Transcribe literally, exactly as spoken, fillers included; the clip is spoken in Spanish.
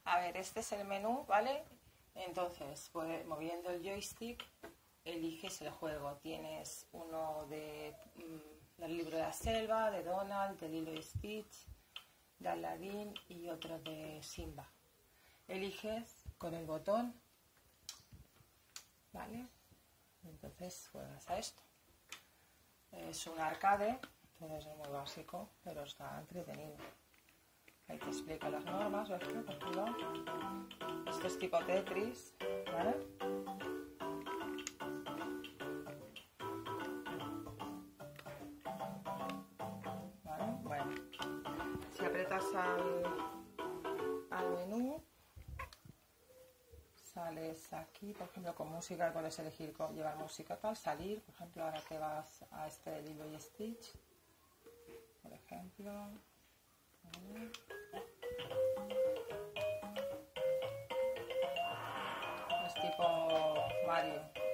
A ver, este es el menú, ¿vale? Entonces, pues, moviendo el joystick, eliges el juego. Tienes uno de, mmm, del libro de la selva, de Donald, de Lilo y Stitch, de Aladdin y otro de Simba. Eliges con el botón, ¿vale? Entonces juegas a esto. Es un arcade, entonces es muy básico, pero está entretenido. Ahí te explica las normas, ¿ves? Por ejemplo, esto es tipo Tetris, ¿vale? ¿Vale? Bueno, si apretas al, al menú, sales aquí, por ejemplo, con música, puedes elegir con, llevar música tal, salir, por ejemplo, ahora te vas a este de Lilo y Stitch, por ejemplo, ¿vale? Es tipo Mario.